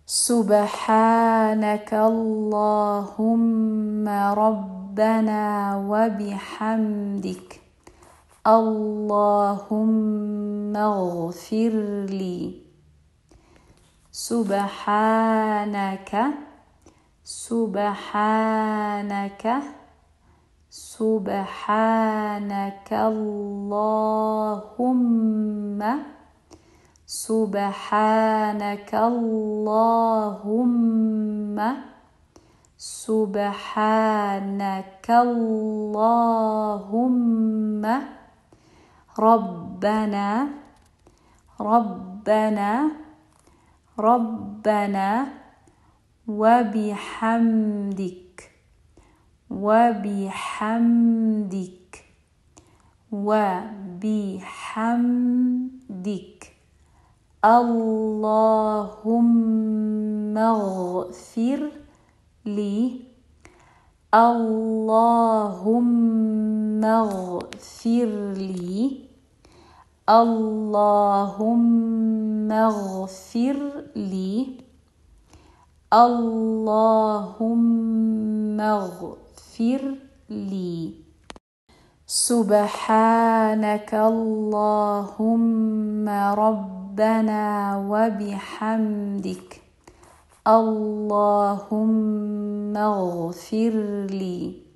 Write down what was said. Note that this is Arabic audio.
سبحانك اللهم ربنا وبحمدك اللهم اغفر لي. سبحانك سبحانك سبحانك اللهم سبحانك اللهم سبحانك اللهم ربنا ربنا ربنا وبحمدك وبحمدك وبحمدك اللهم اغفر لي. اللهم اغفر لي. اللهم اغفر لي. اللهم اغفر لي. سبحانك اللهم ربنا وبحمدك اللهم اغفر لي.